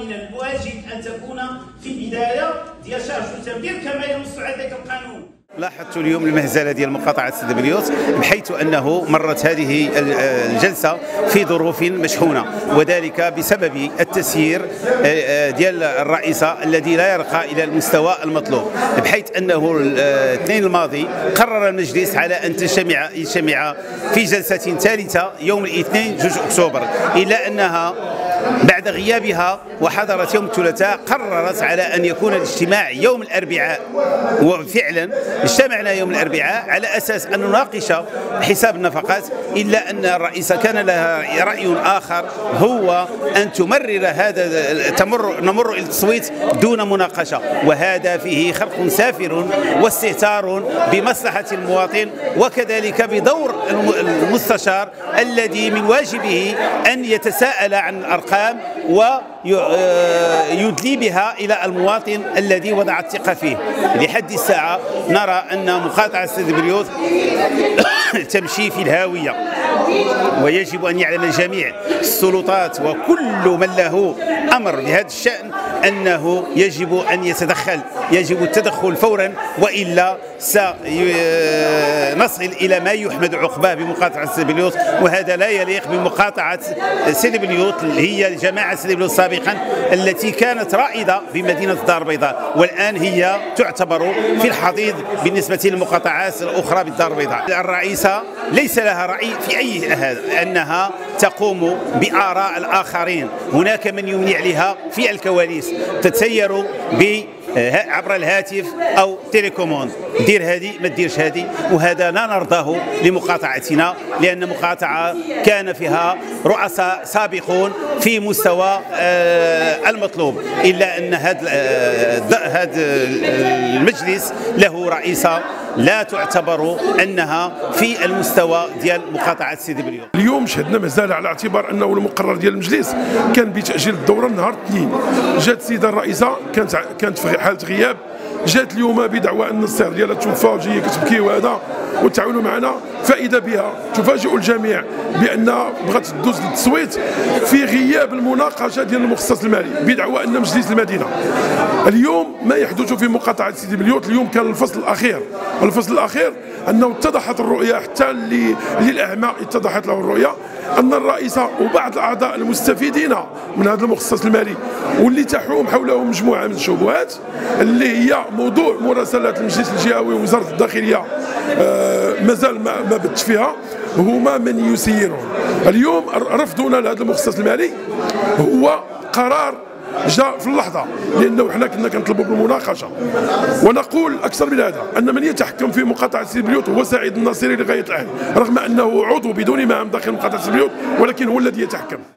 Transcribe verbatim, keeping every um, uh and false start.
من الواجب أن تكون في البداية ديال شهر سبتمبر كما ينص على ذلك القانون. لاحظت اليوم المهزله ديال مقاطعه سيدي بليوت، بحيث انه مرت هذه الجلسه في ظروف مشحونه، وذلك بسبب التسيير ديال الرئيسه الذي لا يرقى الى المستوى المطلوب، بحيث انه الاثنين الماضي قرر المجلس على ان تجتمع يجتمع في جلسه ثالثه يوم الاثنين جوج اكتوبر، الا انها بعد غيابها وحضرت يوم الثلاثاء قررت على ان يكون الاجتماع يوم الاربعاء، وفعلا اجتمعنا يوم الاربعاء على اساس ان نناقش حساب النفقات، الا ان الرئيسه كان لها راي اخر، هو ان تمرر هذا تمر نمر الى التصويت دون مناقشه، وهذا فيه خرق سافر واستهتار بمصلحه المواطن، وكذلك بدور المستشار الذي من واجبه ان يتساءل عن الارقام ويدلي بها إلى المواطن الذي وضع الثقة فيه. لحد الساعة نرى أن مقاطعة سيدي بليوت تمشي في الهاوية، ويجب أن يعلم الجميع السلطات وكل من له أمر بهذا الشأن أنه يجب أن يتدخل، يجب التدخل فورا، وإلا سنصل إلى ما يحمد عقباه بمقاطعة سيدي بليوت، وهذا لا يليق بمقاطعة سيدي بليوت هي جماعة سيدي بليوت سابقا التي كانت رائدة بمدينة الدار البيضاء، والآن هي تعتبر في الحضيض بالنسبة للمقاطعات الأخرى بالدار البيضاء. الرئيسة ليس لها رأي في أي هذا، أنها تقوم بآراء الآخرين، هناك من يمني عليها في الكواليس، تتسير ب عبر الهاتف او تيليكوموند، دير هذه ما ديرش هذه، وهذا لا نرضاه لمقاطعتنا، لان مقاطعه كان فيها رؤساء سابقون في مستوى المطلوب، الا ان هذا هذا المجلس له رئيسه لا تعتبر انها في المستوى ديال مقاطعه سيدي بليوت. اليوم شهدنا مازال على اعتبار انه المقرر ديال المجلس كان بتاجيل الدوره نهار الاثنين، جات السيده الرئيسه كانت كانت في حاله غياب، جات اليوم بدعوى ان الصهر ديالها توفى وجايه كتبكي وهذا وتعاونوا معنا، فاذا بها تفاجئ الجميع بان بغات تدوز للتصويت في غياب المناقشه ديال المخصص المالي بدعوى ان مجلس المدينه. اليوم ما يحدث في مقاطعه سيدي بليوت اليوم كان الفصل الاخير، الفصل الاخير انه اتضحت الرؤيه، حتى للاعمى اتضحت له الرؤيه ان الرئيسه وبعض الاعضاء المستفيدين من هذا المخصص المالي واللي تحوم حولهم مجموعه من الشبهات اللي هي موضوع مراسلات المجلس الجهوي ووزاره الداخليه آه مازال ما, ما بدش فيها، هما من يسيرون. اليوم رفضنا لهذا المخصص المالي هو قرار جاء في اللحظه، لانه حنا كنا كنطلبوا بالمناقشه، ونقول اكثر من هذا ان من يتحكم في مقاطعه سيدي بليوت هو سعيد الناصري لغايه الان، رغم انه عضو بدون مهام داخل مقاطعه سيدي بليوت، ولكن هو الذي يتحكم.